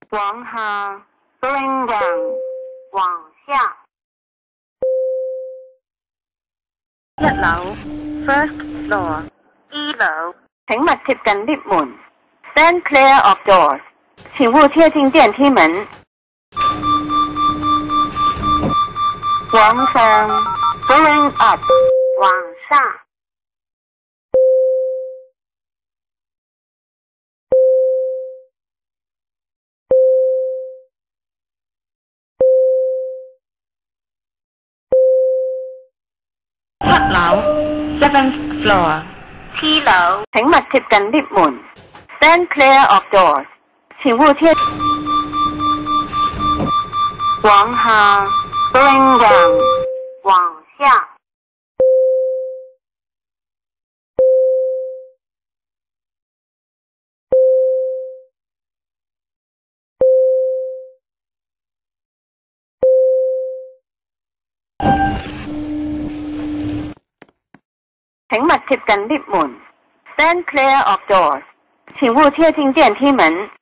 往下 ，going down， 往下。 一樓 ，first floor。一樓， 請勿貼近 lift 門。Stand clear of doors， 請勿貼近電梯門。往上 ，going up， 往上。 七樓 ，seventh floor。七樓， 請勿貼近 lift 門。Stand clear of doors， 請勿貼。往下 ，going down， 往下。請勿貼近 lift 門。Stand clear of doors， 請勿貼近電梯門。